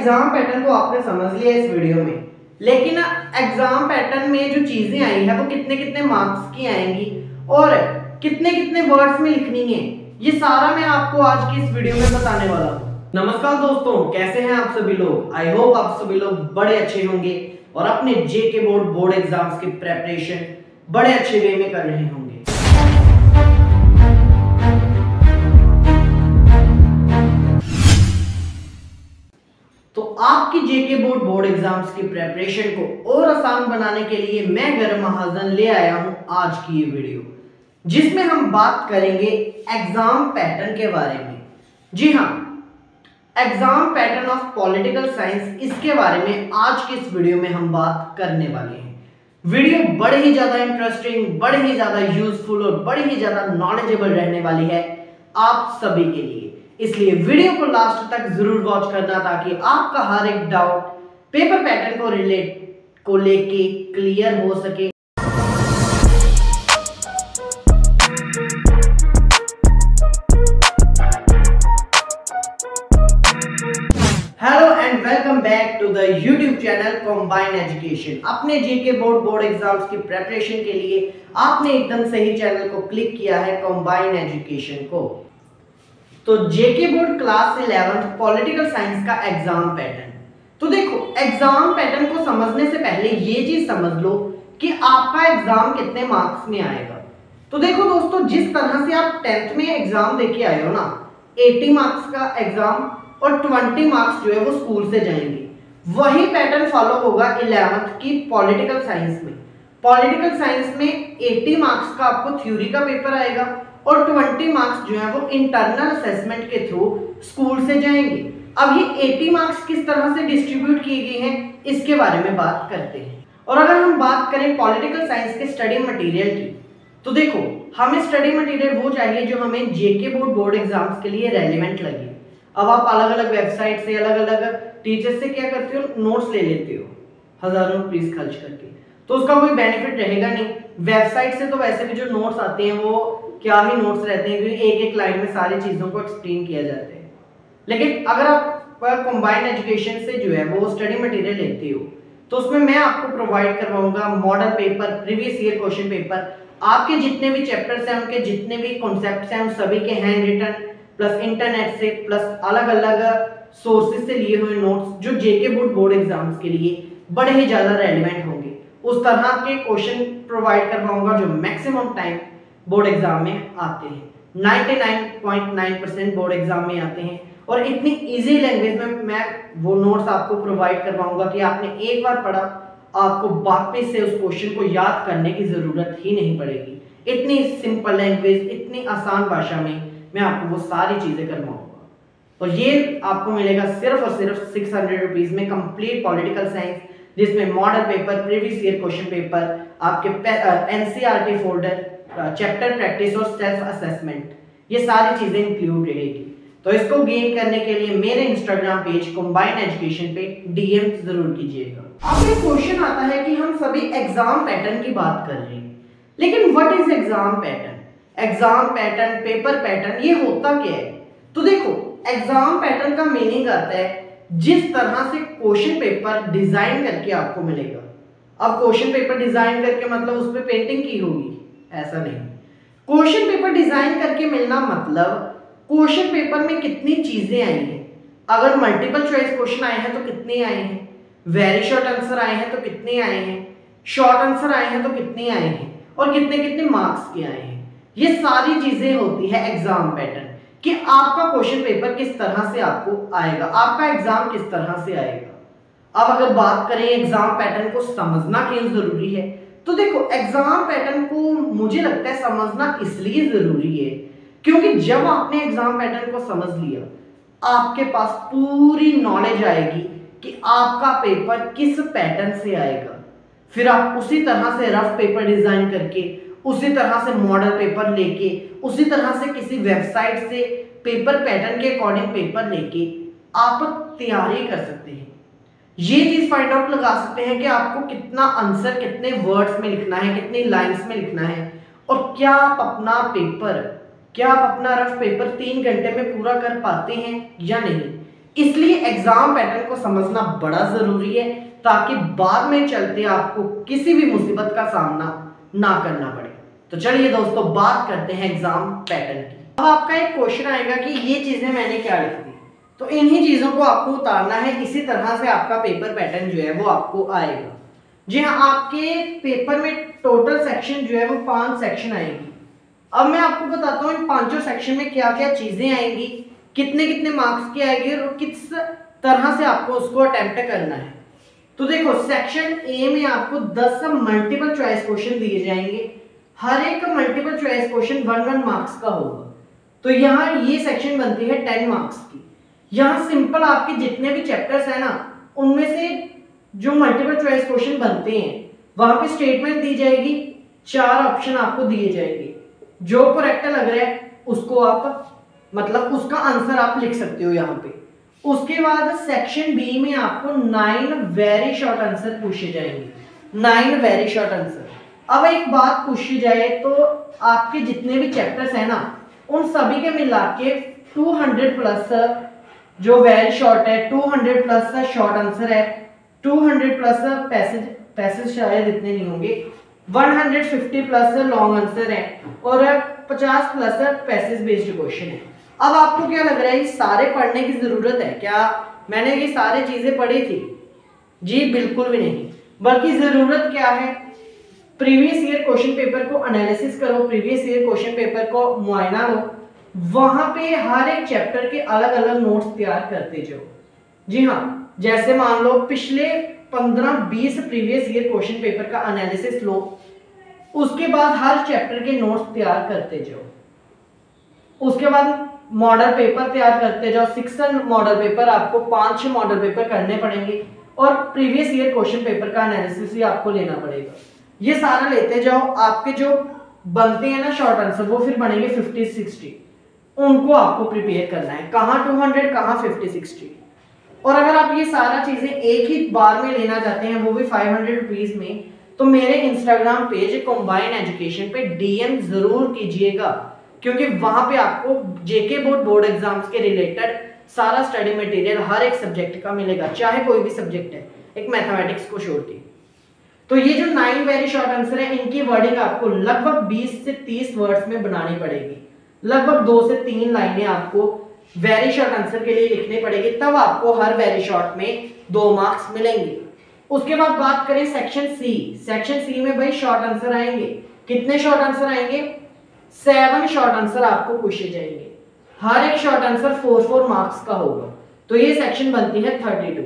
Exam pattern तो आपने समझ लिया इस वीडियो में, लेकिन एग्जाम पैटर्न में जो चीजें आई है वो कितने कितने मार्क्स की आएंगी और कितने कितने वर्ड्स में लिखनी है, ये सारा मैं आपको आज की इस वीडियो में बताने वाला हूँ। नमस्कार दोस्तों, कैसे हैं आप सभी लोग। आई होप आप सभी लोग बड़े अच्छे होंगे और अपने जेके बोर्ड एग्जाम्स की प्रेपरेशन बड़े अच्छे वे में कर रहे होंगे। तो आपकी जेके बोर्ड एग्जाम्स की प्रेपरेशन को और आसान बनाने के लिए मैं गरम महाजन ले आया हूं आज की ये वीडियो, जिसमें हम बात करेंगे एग्जाम पैटर्न के बारे में। जी हाँ, exam pattern of political science, इसके बारे में आज की इस वीडियो में हम बात करने वाले हैं। वीडियो बड़े ही ज्यादा इंटरेस्टिंग, बड़े ही ज्यादा यूजफुल और बड़े ही ज्यादा नॉलेजेबल रहने वाली है आप सभी के लिए, इसलिए वीडियो को लास्ट तक जरूर वॉच करना ताकि आपका हर एक डाउट पेपर पैटर्न को लेके क्लियर हो सके। Hello and welcome back to the YouTube channel combine education. अपने जेके बोर्ड एग्जाम्स की प्रेपरेशन के लिए आपने एकदम सही चैनल को क्लिक किया है, कंबाइन एजुकेशन को। तो JK board class 11 political science का एग्जाम पैटर्न। तो देखो, एग्जाम पैटर्न को समझने से पहले ये चीज समझ लो कि आपका एग्जाम कितने मार्क्स में आएगा। तो देखो दोस्तों, जिस तरह से आप 10th में एग्जाम देके आए हो ना, 80 मार्क्स का एग्जाम और 20 मार्क्स जो है वो स्कूल से जाएंगे, वही पैटर्न फॉलो होगा 11th की पॉलिटिकल साइंस में। पॉलिटिकल साइंस में 80 मार्क्स का आपको थ्योरी का पेपर आएगा और 20 मार्क्स जो है वो इंटरनल असेसमेंट के थ्रू स्कूल से जाएंगे। अब ये 80 मार्क्स किस तरह से डिस्ट्रीब्यूट किए गए हैं, इसके बारे में बात करते हैं। और अगर हम बात करें पॉलिटिकल साइंस के स्टडी मटेरियल की, तो देखो, हमें स्टडी मटेरियल वो चाहिए जो हमें जेके बोर्ड एग्जाम्स के लिए रेलिवेंट लगे। अब आप अलग अलग वेबसाइट से, अलग अलग टीचर से क्या करते हो, नोट्स ले लेते हो हजारों रुपीस खर्च करके, तो उसका कोई बेनिफिट रहेगा नहीं। वेबसाइट से तो वैसे भी जो नोट्स आते हैं वो क्या ही नोट्स रहते हैं, क्योंकि एक एक लाइन में सारी चीजों को एक्सप्लेन किया जाता है। लेकिन अगर आप कंबाइन एजुकेशन से जो है वो स्टडी मटेरियल लेते हो, तो उसमें मैं आपको प्रोवाइड करवाऊंगा model paper, previous year question paper, आपके जितने भी चैप्टर्स हैं उनके जितने भी कॉन्सेप्ट्स हैं उन सभी के हैंड रिटन प्लस इंटरनेट से प्लस अलग अलग सोर्सेज से लिए हुए नोट्स, जो जेके बोर्ड एग्जाम्स के लिए बड़े ही ज्यादा रेलिवेंट होंगे। उस तरह के क्वेश्चन प्रोवाइड करवाऊंगा जो मैक्सिमम टाइम बोर्ड एग्जाम में आते हैं। 99.9% बोर्ड एग्जाम में आते हैं और इतनी इजी लैंग्वेज में मैं वो नोट्स आपको प्रोवाइड करवाऊंगा कि आपने एक बार पढ़ा, आपको वापस से उस क्वेश्चन को याद करने की जरूरत ही नहीं पड़ेगी। इतनी सिंपल लैंग्वेज, इतनी आसान भाषा में मैं आपको वो सारी चीजें करवाऊंगा। और ये आपको मिलेगा सिर्फ और सिर्फ 600 रुपीज में कंप्लीट पॉलिटिकल साइंस, जिसमें model paper, previous year question paper, आपके एनसीईआरटी फोल्डर, चैप्टर प्रैक्टिस और सेल्फ असेसमेंट, ये सारी चीजें इंक्लूड रहेगी। तो इसको गेन करने के लिए मेरे इंस्टाग्राम पेज कंबाइन एजुकेशन पे डीएम जरूर कीजिएगा। अब एक क्वेश्चन आता है कि हम सभी एग्जाम पैटर्न की बात कर रहे हैं, लेकिन what is exam pattern? Exam pattern, paper pattern, ये होता क्या है? तो देखो, एग्जाम पैटर्न का मीनिंग आता है जिस तरह से क्वेश्चन पेपर डिजाइन करके आपको मिलेगा। अब क्वेश्चन पेपर डिजाइन करके मतलब उस पर पेंटिंग की होगी, ऐसा नहीं। क्वेश्चन पेपर डिजाइन करके मिलना मतलब क्वेश्चन पेपर में कितनी चीजें आई हैं। अगर मल्टीपल चॉइस क्वेश्चन आए हैं तो कितने आए हैं, वेरी शॉर्ट आंसर आए हैं तो कितने आए हैं, शॉर्ट आंसर आए हैं तो कितने आए हैं, और कितने कितने मार्क्स के आए हैं। ये सारी चीजें होती है एग्जाम पैटर्न, कि आपका क्वेश्चन पेपर किस तरह से आपको आएगा, आपका एग्जाम किस तरह से आएगा। अब अगर बात करें एग्जाम पैटर्न को समझना क्यों जरूरी है, तो देखो, एग्जाम पैटर्न को मुझे लगता है समझना इसलिए जरूरी है क्योंकि जब आपने एग्जाम पैटर्न को समझ लिया, आपके पास पूरी नॉलेज आएगी कि आपका पेपर किस पैटर्न से आएगा। फिर आप उसी तरह से रफ पेपर डिजाइन करके, उसी तरह से मॉडल पेपर लेके, उसी तरह से किसी वेबसाइट से पेपर पैटर्न के अकॉर्डिंग पेपर लेके आप तैयारी कर सकते हैं। ये चीज फाइंड आउट लगा सकते हैं कि आपको कितना आंसर कितने वर्ड्स में लिखना है, कितनी लाइंस में लिखना है, और क्या आप अपना रफ पेपर 3 घंटे में पूरा कर पाते हैं या नहीं। इसलिए एग्जाम पैटर्न को समझना बड़ा जरूरी है ताकि बाद में चलते आपको किसी भी मुसीबत का सामना ना करना पड़े। तो चलिए दोस्तों बात करते हैं एग्जाम पैटर्न की। अब आपका एक क्वेश्चन आएगा कि ये चीजें मैंने क्या लिख दी, तो इन्हीं चीजों को आपको उतारना है। इसी तरह से आपका पेपर पैटर्न जो है वो आपको आएगा। जी हाँ, आपके पेपर में टोटल सेक्शन जो है वो 5 सेक्शन आएगी। अब मैं आपको बताता हूँ इन 5 सेक्शन में क्या क्या चीजें आएंगी, कितने कितने मार्क्स की आएगी और किस तरह से आपको उसको अटेम्प्ट करना है। तो देखो, सेक्शन ए में आपको 10 मल्टीपल चॉइस क्वेश्चन दिए जाएंगे। हर एक मल्टीपल चॉइस क्वेश्चन 1 मार्क्स का होगा। तो यहाँ ये सेक्शन बनती है 10 मार्क्स की। यहाँ सिंपल आपके जितने भी चैप्टर्स है ना, उनमें से जो मल्टीपल चॉइस क्वेश्चन बनते हैं वहां पे स्टेटमेंट दी जाएगी, 4 ऑप्शन आपको दिए जाएंगे। जो करेक्ट लग रहा है उसको आप मतलब उसका आंसर आप लिख सकते हो यहाँ पे। उसके बाद सेक्शन बी में आपको 9 वेरी शॉर्ट आंसर पूछे जाएंगे, 9 वेरी शॉर्ट आंसर। अब एक बात पूछी जाए तो आपके जितने भी चैप्टर्स है ना, उन सभी के मिला के 200 प्लस जो वेरी शॉर्ट है, 200 प्लस शॉर्ट आंसर है, 200 प्लस पैसेज शायद इतने नहीं होंगे, 150 प्लस लॉन्ग आंसर है और 50 प्लस पैसेज बेस्ड क्वेश्चन है। अब आपको क्या लग रहा है, ये सारे पढ़ने की जरूरत है क्या? मैंने ये सारी चीजें पढ़ी थी? जी बिल्कुल भी नहीं। बल्कि जरूरत क्या है, प्रीवियस ईयर क्वेश्चन पेपर को एनालिसिस करो, प्रीवियस ईयर क्वेश्चन पेपर को मुआयना लो, वहां पे हर एक चैप्टर के अलग अलग नोट्स तैयार करते जाओ। जी हाँ, जैसे मान लो पिछले 15-20 प्रीवियस ईयर क्वेश्चन पेपर का एनालिसिस लो, उसके बाद हर चैप्टर के नोट्स तैयार करते जाओ। उसके बाद मॉडल पेपर तैयार करते जाओ। 6 मॉडल पेपर, आपको 5 मॉडल पेपर करने पड़ेंगे और प्रीवियस ईयर क्वेश्चन पेपर का एनालिसिस भी आपको लेना पड़ेगा। ये सारा लेते जाओ। आपके जो बनते हैं ना शॉर्ट आंसर, वो फिर बनेंगे 50-60, उनको आपको प्रिपेयर करना है। कहाँ 200, कहाँ 50-60। और अगर आप ये सारा चीजें एक ही बार में लेना चाहते हैं, वो भी 500 रुपीज में, तो मेरे इंस्टाग्राम पेज कंबाइन एजुकेशन पे डीएम जरूर कीजिएगा, क्योंकि वहां पे आपको जेके बोर्ड एग्जाम्स के रिलेटेड सारा स्टडी मटेरियल हर एक सब्जेक्ट का मिलेगा, चाहे कोई भी सब्जेक्ट है, एक मैथमेटिक्स को छोड़ के। तो ये जो 9 वेरी शॉर्ट आंसर है, इनकी वर्डिंग आपको लगभग 20 से 30 वर्ड्स में बनानी पड़ेगी। लगभग 2 से 3 लाइनें आपको वेरी शॉर्ट आंसर के लिए लिखनी पड़ेगी, तब आपको हर वेरी शॉर्ट में 2 मार्क्स मिलेंगे। उसके बाद बात करें सेक्शन सी। सेक्शन सी में भाई शॉर्ट आंसर आएंगे। कितने शॉर्ट आंसर आएंगे? 7 शॉर्ट आंसर आपको पूछे जाएंगे। हर एक शॉर्ट आंसर 4-4 मार्क्स का होगा। तो ये सेक्शन बनती है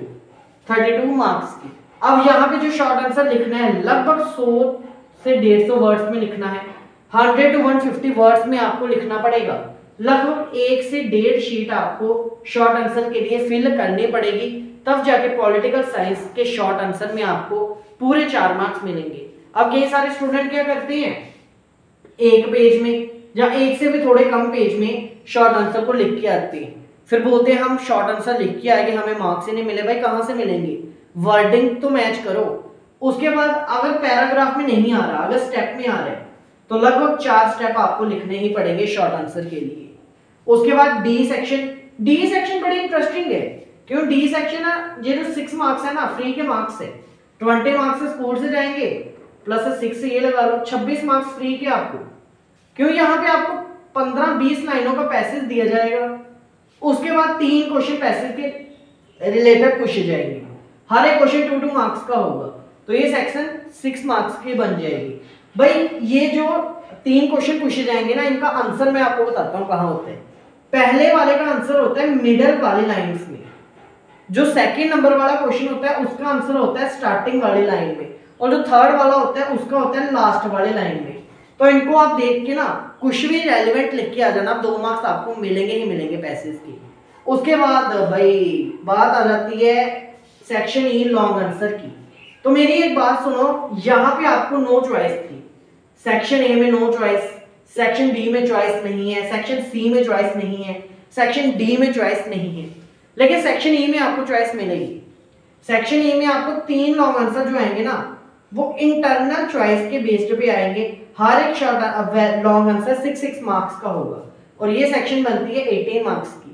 32 मार्क्स की। अब यहाँ पे जो शॉर्ट आंसर लिखना है, लगभग 100 से 150 वर्ड्स में लिखना है। 100 to 150 वर्ड्स में आपको लिखना पड़ेगा। लगभग 1 से 1.5 शीट आपको शॉर्ट आंसर के लिए फिल करनी पड़ेगी, तब जाके पॉलिटिकल साइंस के शॉर्ट आंसर में आपको पूरे 4 मार्क्स मिलेंगे। अब कई सारे स्टूडेंट क्या करते हैं, एक पेज में या एक से भी थोड़े कम पेज में शॉर्ट आंसर को लिख के आते हैं, फिर बोलते हैं हम शॉर्ट आंसर लिख के आएंगे, हमें मार्क्स ही नहीं मिले। भाई कहाँ से मिलेंगे? वर्डिंग तो मैच करो। उसके बाद अगर पैराग्राफ में नहीं आ रहा, अगर स्टेप में आ रहा है, तो लगभग 4 स्टेप आपको लिखने ही पड़ेंगे शॉर्ट आंसर के लिए। उसके बाद डी सेक्शन बड़ी इंटरेस्टिंग है, क्यों? डी सेक्शन ये जो 6 मार्क्स है ना, फ्री के मार्क्स है। 20 मार्क्स स्कूल से जाएंगे, प्लस 6 से ये लगा लो, 26 मार्क्स फ्री के आपको। क्यों? यहाँ पे आपको 15-20 लाइनों का पैसेज दिया जाएगा। उसके बाद 3 क्वेश्चन पैसेज के रिलेटेड पूछे जाएंगे। हर एक क्वेश्चन 2-2 मार्क्स का होगा। तो ये सेक्शन 6 मार्क्स की बन जाएगी। भाई ये जो 3 क्वेश्चन पूछे जाएंगे ना, इनका आंसर मैं आपको बताता हूँ कहाँ होता है। पहले वाले का आंसर होता है मिडल वाली लाइंस में, जो सेकंड नंबर वाला क्वेश्चन होता है उसका आंसर होता है स्टार्टिंग वाली लाइन में, और जो थर्ड वाला होता है उसका होता है लास्ट वाली लाइन में। तो इनको आप देख के ना कुछ भी रेलेवेंट लिख के आ जाना, 2 मार्क्स आपको मिलेंगे ही मिलेंगे पैसेज की। उसके बाद भाई बात आ जाती है सेक्शन ई लॉन्ग आंसर की। तो मेरी एक बात सुनो, यहाँ पे आपको नो चॉइस थी। सेक्शन ए में नो चॉइस, सेक्शन बी में चॉइस नहीं है, सेक्शन सी में चॉइस नहीं है, सेक्शन डी में चॉइस नहीं है, लेकिन सेक्शन ई में आपको चॉइस मिलेगी। सेक्शन ई में आपको 3 लॉन्ग आंसर जो आएंगे ना, वो इंटरनल चॉइस के बेस्ड पे आएंगे। हर एक शॉर्ट लॉन्ग आंसर 6 मार्क्स का होगा, और ये सेक्शन बनती है 18 मार्क्स की।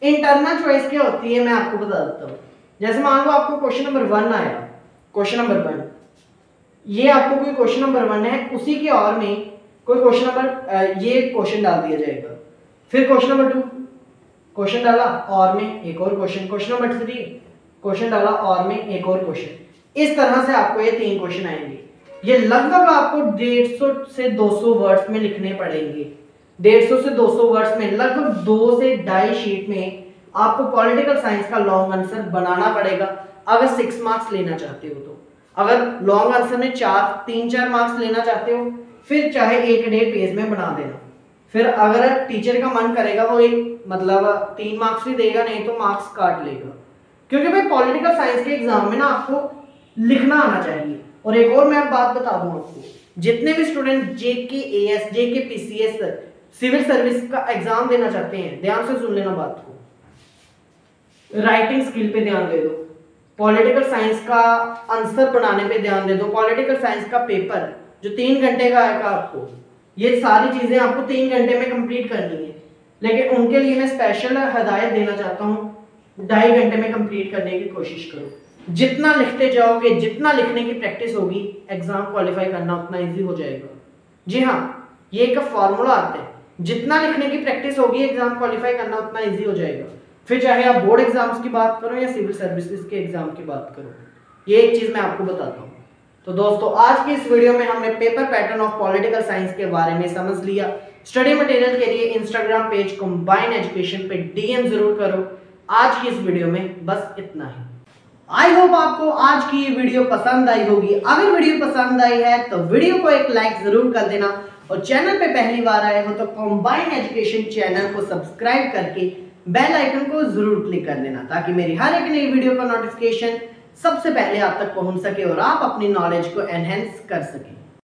इंटरनल चॉइस क्या होती है मैं आपको बता देता हूँ। जैसे मान लो आपको क्वेश्चन नंबर 1 आया, क्वेश्चन नंबर 1, ये आपको कोई क्वेश्चन नंबर 1 है, उसी के और में कोई क्वेश्चन नंबर ये क्वेश्चन डाल दिया जाएगा। फिर क्वेश्चन नंबर 2 क्वेश्चन डाला और में एक और क्वेश्चन, क्वेश्चन नंबर 3 क्वेश्चन डाला और में एक और क्वेश्चन। इस तरह से आपको ये 3 क्वेश्चन आएंगे। ये लगभग आपको 150 से 200 वर्ड्स में लिखने पड़ेंगे। 150 से 200 वर्ड्स में लगभग 2 से 2.5 शीट में आपको पॉलिटिकल साइंस का लॉन्ग आंसर बनाना पड़ेगा अगर 6 मार्क्स लेना चाहते हो तो। अगर लॉन्ग आंसर में 3-4 मार्क्स लेना चाहते हो फिर चाहे 1.5 पेज में बना देना। फिर अगर टीचर का मन करेगा वो एक मतलब 3 मार्क्स भी देगा, नहीं तो मार्क्स काट लेगा। क्योंकि भाई पॉलिटिकल साइंस के एग्जाम में ना आपको लिखना आना चाहिए। और एक और मैं बात बता दूं आपको, जितने भी student JKAS JKPCS civil service का एग्जाम देना चाहते हैं, ध्यान से सुन लेना बात को, राइटिंग स्किल पे ध्यान दे दो, पॉलिटिकल साइंस का आंसर बनाने पे ध्यान दे दो, पॉलिटिकल साइंस का पेपर जो 3 घंटे का आएगा आपको, ये सारी चीजें आपको 3 घंटे में कंप्लीट करनी है। लेकिन उनके लिए मैं स्पेशल हदायत देना चाहता हूँ, 2.5 घंटे में कंप्लीट करने की कोशिश करो। जितना लिखते जाओगे, जितना लिखने की प्रैक्टिस होगी, एग्जाम क्वालिफाई करना उतना इजी हो जाएगा। जी हाँ, ये एक फॉर्मूला आता है, जितना लिखने की प्रैक्टिस होगी एग्जाम क्वालिफाई करना उतना इजी हो जाएगा। फिर चाहे आप बोर्ड एग्जाम्स की बात करो या सिविल सर्विसेज के एग्जाम की बात करो, ये एक चीज मैं आपको बताता हूँ। तो दोस्तों आज की इस वीडियो में हमने paper pattern of political science के बारे में समझ लिया। स्टडी मटेरियल के लिए इंस्टाग्राम पेज कंबाइन एजुकेशन पे DM जरूर करो। आज की इस वीडियो में बस इतना ही। आई होप आपको आज की ये वीडियो पसंद आई होगी। अगर वीडियो पसंद आई है तो वीडियो को एक लाइक जरूर कर देना, और चैनल पे पहली बार आए हो तो कंबाइन एजुकेशन चैनल को सब्सक्राइब करके बेल आइकन को जरूर क्लिक कर देना, ताकि मेरी हर एक नई वीडियो का नोटिफिकेशन सबसे पहले आप तक पहुंच सके और आप अपनी नॉलेज को एनहेंस कर सकें।